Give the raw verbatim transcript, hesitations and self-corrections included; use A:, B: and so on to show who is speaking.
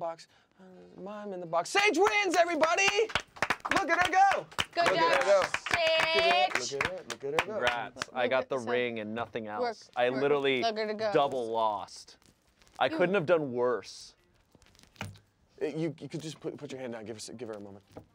A: box. Mime in the box. Sage wins, everybody! Look at her go!
B: Good
A: Look
B: job,
A: at her go.
B: Sage!
A: Look at her, look at her go.
C: Congrats.
B: Look
C: I got
B: at
C: the
B: the
C: ring and nothing else.
B: Work,
C: I
B: work.
C: literally
B: Look at her go.
C: double lost. I couldn't have done worse.
A: You, you could just put, put your hand down. Give her, give her a moment.